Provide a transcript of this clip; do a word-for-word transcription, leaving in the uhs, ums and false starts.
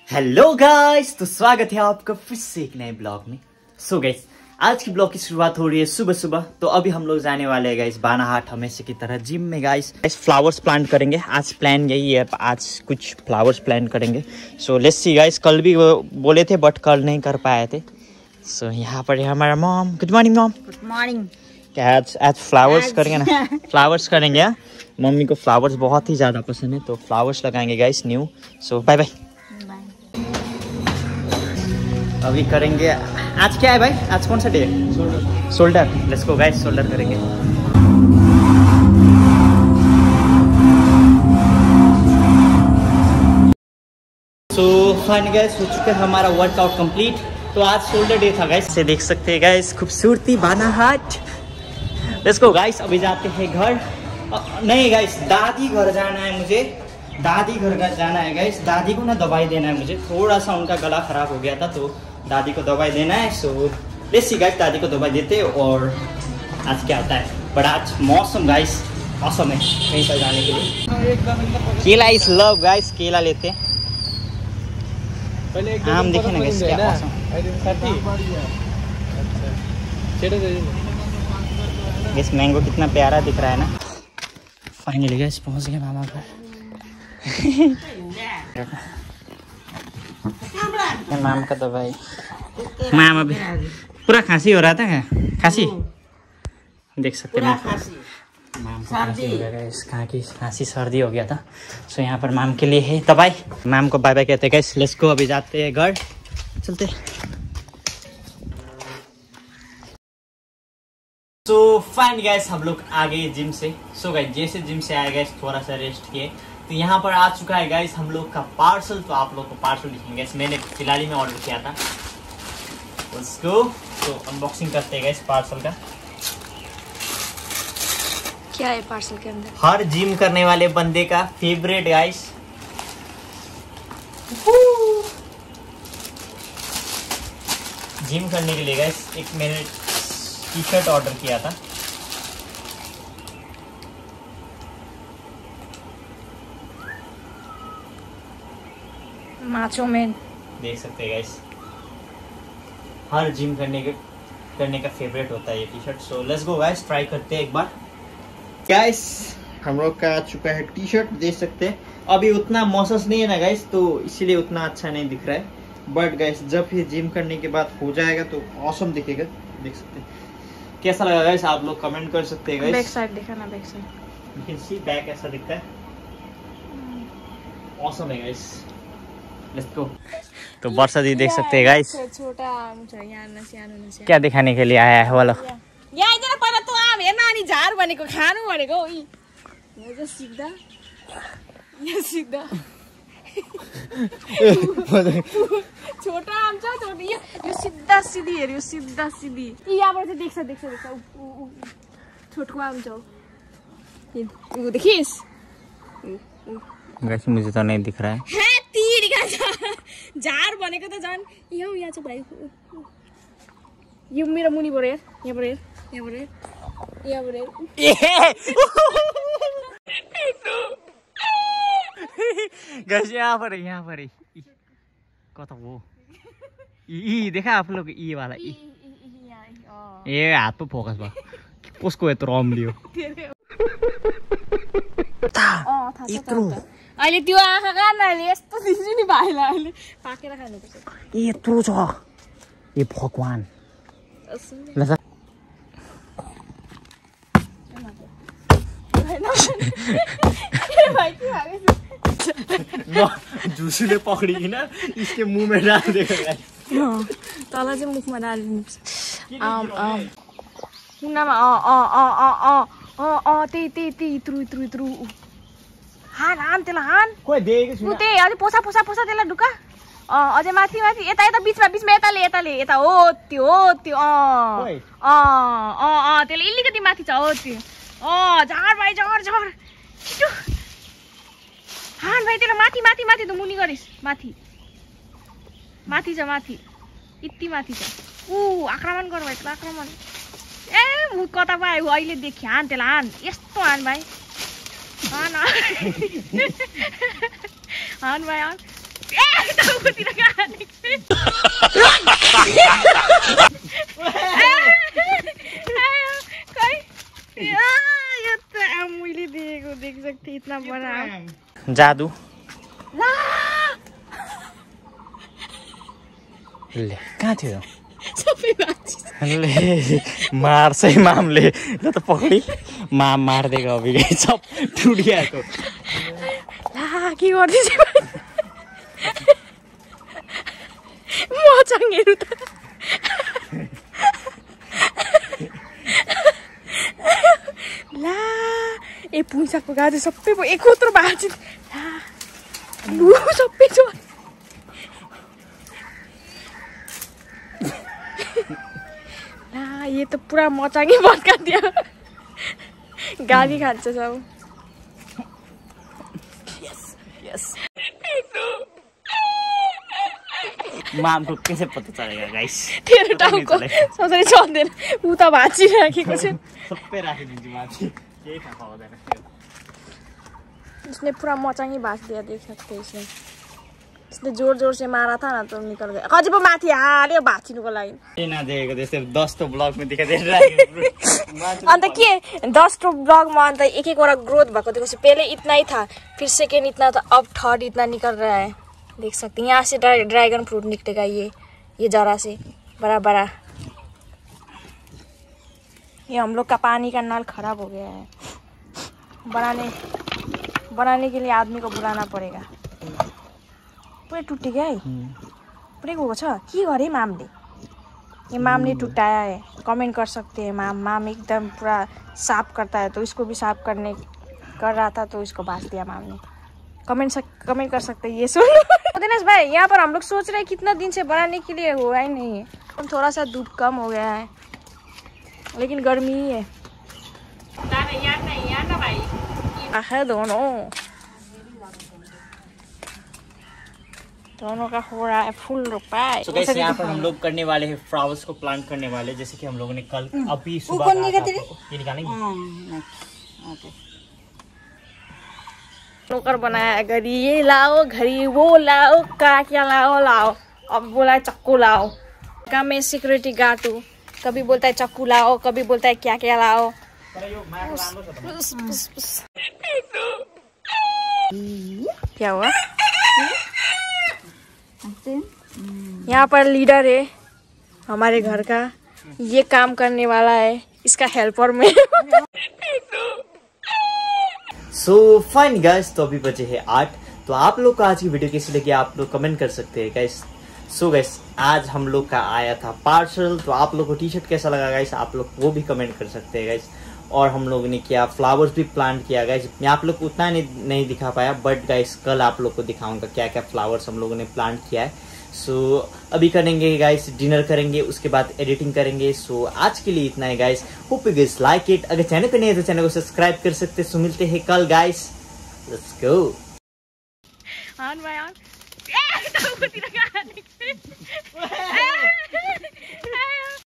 Hello guys, तो स्वागत है आपका फिर से एक नए ब्लॉग में। सो so गाइस, आज की ब्लॉग की शुरुआत हो रही है सुबह सुबह। तो अभी हम लोग जाने वाले हैं गाइस बानाहाट, हमेशा की तरह जिम में गाइस। गाइस फ्लावर्स प्लांट करेंगे आज, प्लान यही है, आज कुछ फ्लावर्स प्लांट करेंगे। सो लेट्स सी गाइस, कल भी वो बोले थे बट कल नहीं कर पाए थे। सो so, यहाँ पर है हमारा mom. Good morning mom. Good morning. क्या आज आज फ्लावर्स करेंगे ना? फ्लावर्स करेंगे। मम्मी को फ्लावर्स बहुत ही ज़्यादा पसंद है, तो फ्लावर्स लगाएंगे guys new. So bye bye. अभी करेंगे, आज क्या है भाई? आज कौन सा डे है? Shoulder. Shoulder, let's go guys, shoulder करेंगे। सो फाइन गाइस, हो चुका है हमारा वर्कआउट कंप्लीट। तो आज शोल्डर डे था गाइस, से देख सकते हैं गाइस खूबसूरती बानाहाट। लेट्स गो गाइस, अभी जाते हैं घर। नहीं गाइस, दादी घर जाना है मुझे, दादी घर का जाना है गाइस। दादी को ना दवाई देना है मुझे, थोड़ा सा उनका गला खराब हो गया था, तो दादी को दवाई देना है। सो लेट्स सी गाइस, दादी को दवाई देते और आज क्या आता है। बट आज मौसम गाइस मौसम है कहीं पर जाने के लिए। केला इज लव गाइस, केला लेते हैं। आम देखे ना गाइस, क्या मौसम। गाइस मैंगो कितना प्यारा दिख रहा है ना। फाइनली गाइस पहुंच गए मामा घर। मामा का दवाई, मामा भी पूरा खांसी हो रहा था क्या? खांसी देख सकते हैं, माम को खांसी हो गया गाइस, खांसी खांसी सर्दी हो गया था। सो यहाँ पर माम के लिए है दवाई। माम को बाय बाय कहते हैं गाइस, लेट्स गो। अभी जाते हैं घर, चलते। सो फाइन गाइस, हम लोग आ गए जिम से। सो so गाइस, जैसे जिम से आए गाइस, थोड़ा सा रेस्ट किए, तो यहाँ पर आ चुका है गाइस हम लोग का पार्सल। तो आप लोग को पार्सल दिखेंगे, मैंने फिलहाल ही में ऑर्डर किया था। Let's go. तो अनबॉक्सिंग करते हैं गाइस पार्सल का। क्या है पार्सल के अंदर? हर जिम करने वाले बंदे का फेवरेट गाइस, जिम करने के लिए गाइस एक मैंने टी शर्ट ऑर्डर किया था। माचो मैन, देख सकते हैं गाइस, हर जिम करने के करने का फेवरेट होता है ये T shirt. So let's go guys, try करते हैं एक बार। गाइस हम लोग का आ चुका है टी शर्ट, देख सकते हैं। अभी उतना मौसम नहीं है ना गाइस, तो इसीलिए उतना अच्छा नहीं दिख रहा है। बट गाइस जब ये जिम करने के बाद हो जाएगा तो ऑसम दिखेगा, देख सकते हैं। कैसा लगा गाइस, आप लोग कमेंट कर सकते हैं गाइस। बैक साइड दिखा ना, back side you can see back ऐसा दिखता है, ऑसम है गाइस। Let's go. तो वर्षा दी देख सकते हैं गाइस, छोटा आम छ यहाँ न सानो न सानो। क्या दिखाने के लिए आया है वाला। यहाँ आइदेन पहिला तँ आम हेर्न, अनि झार भनेको खानु भनेको। यी यहाँ चाहिँ सिक्दा, यहाँ सिक्दा छोटा आम छ, छोटा यो यो सिधा सिधी हेऱ्यो, यो सिधा सिधी। यी यहाँबाट चाहिँ देख्छ देख्छ देख्छ छोटको आम छ। यो देखिस गाइस, मुझे तो नहीं दिख रहा है। है तीरिका छ, झार भनेको त झन् यहाँ यहाँ छ भाइ। यो मेरो मुनिबाट हेर, यहाँबाट हेर, यहाँबाट हेर, यहाँबाट हेर। गाइस यहाँ पर है, यहाँ पर है। कता वो ई देखा आप लोग, ई वाला ई। ए हात पो फोकस भयो, कसको यत्रो रम लियो यत्रो। अहिले त्यो आँखा कान्नाले यस्तो दिन्छु नि भाइलाई, अहिले पाकेर खानुपर्छ। यत्रो छ, ए भगवान। झुसुले पकड़िकन इसके मुंह में डाल देगा गाइस। तल चाहिँ मुखमा डालिदिनुपर्छ। आम आम कुनामा अ अ अ अ अ अ त्यही त्यही त्यही इत्रु इत्रु इत्रु। हान हान त्यसलाई हान। कोही देखेको छैन। त्यही अझै पोसा पोसा पोसा त्यसलाई ढुक्का। अँ अझै माथि माथि, यता यता बिचमा बिचमा, यताले यताले यता। हो त्यो हो त्यो। अँ अँ अँ अँ त्यसले अलिकति माथि छ, हो त्यो। अँ झार भाइ, झार झार। हान भाइ त्यसलाई माथि माथि माथि त मुनि गरिस्, माथि माथि छ, माथि यति माथि छ। ऊ आक्रमण गर भाइ, आक्रमण। ए म कता पो आयो अहिले देखि। हान त्यसलाई, हान यस्तो हान भाइ, हान हान भाइ हान। ए मैले दिएको देख सकते इतना बड़ा जादू ले कहाँ थियो ले मार्छ है मामले ल त पकडी माम मार्दिएको अभि सब टुटिएको ला के गर्दैछ मचाङहरू त ला ए पुइसाको गाडी सबै एकत्र भएको छ ला लु सबै छ ला ये तो पूरा मचाङै भत्का दियो गाली खान्छ सब यस यस माम को कैसे पता चलेगा गाइस तेरो टाउको सधैँ चल्दैन उ त भाँचिराखेको छ सबै राखिदिन्छु माथि केही थाहा पाउँदैन इसने पूरा मचाङै भाँच दिया देख सकते हैं इसने इसने जोर जोर से मारा था ना तो निकल गया अझै पो माथि हाल्यो भाँचिनुको लागि ए नदेखेको त्यस्तै दसको ब्लगमा देखाइदिएर अन्त के दसको ब्लगमा अन्त एक एकवटा ग्रोथ भएको देखो पहले इतना ही था फिर सेकेंड इतना था अब थर्ड इतना निकल रहा है देख सकते हैं यहाँ से ड्रैगन फ्रूट निकलेगा ये ये जरा से बड़ा बड़ा ये हम लोग का पानी का नल खराब हो गया है बनाने बनाने के लिए आदमी को बुलाना पड़ेगा पुरै टुटी गया है पुरै गएको छ के गरे मामले ये माम ने टुटाया है कमेंट कर सकते हैं माम माम एकदम पूरा साफ करता है तो इसको भी साफ करने कर रहा था तो इसको बांध दिया माम ने कमेंट सक, कमेंट कर सकते हैं ये सुन दिनेश भाई यहाँ पर हम लोग सोच रहे हैं कितना दिन से बनाने के लिए हुआ ही नहीं है थोड़ा सा धूप कम हो गया है लेकिन गर्मी ही है है दोनों दोनों का हो रहा है फुल रोपाई तो गाइस यहाँ पर हम लोग करने वाले हैं फ्लावर्स को प्लांट करने वाले जैसे कि हम लोगों ने कल अभी सुबह ये निकालेंगे नौकर बनाया घड़ी ये लाओ घड़ी वो लाओ क्या क्या लाओ लाओ अब बोला है चक्कू लाओ का मैं सिक्योरिटी गार्ड हूँ कभी बोलता है चक्कू लाओ कभी बोलता है क्या क्या लाओ उस, उस, उस। क्या हुआ यहाँ पर लीडर है हमारे घर का ये काम करने वाला है इसका हेल्पर में सो फाइन गाइस तो अभी बचे हैं आठ तो आप लोग को आज की वीडियो कैसी लगी आप लोग कमेंट कर सकते हैं गाइस सो गाइस आज हम लोग का आया था पार्सल तो आप लोग को टी शर्ट कैसा लगा गाइस आप लोग वो भी कमेंट कर सकते हैं गाइस और हम लोगों ने किया फ्लावर्स भी प्लांट किया गाइस मैं आप लोग को उतना नहीं, नहीं दिखा पाया बट गाइस कल आप लोग को दिखाऊंगा क्या क्या फ्लावर्स हम लोगों ने प्लांट किया है सो so, अभी करेंगे गाइस डिनर करेंगे उसके बाद एडिटिंग करेंगे सो so, आज के लिए इतना है guys hope you guys like it अगर चैनल पे नहीं है तो चैनल को सब्सक्राइब कर सकते हैं सो मिलते हैं कल guys let's go on bye on